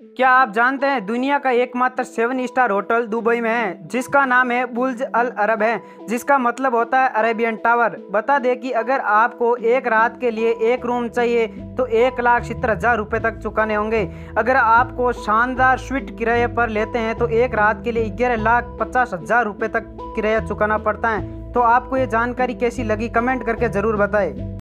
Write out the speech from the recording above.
क्या आप जानते हैं दुनिया का एकमात्र 7 स्टार होटल दुबई में है जिसका नाम है बुर्ज अल अरब है, जिसका मतलब होता है अरेबियन टावर। बता दें कि अगर आपको एक रात के लिए एक रूम चाहिए तो 1,70,000 रुपये तक चुकाने होंगे। अगर आपको शानदार स्वीट किराए पर लेते हैं तो एक रात के लिए 11,50,000 रुपये तक किराया चुकाना पड़ता है। तो आपको ये जानकारी कैसी लगी कमेंट करके ज़रूर बताएं।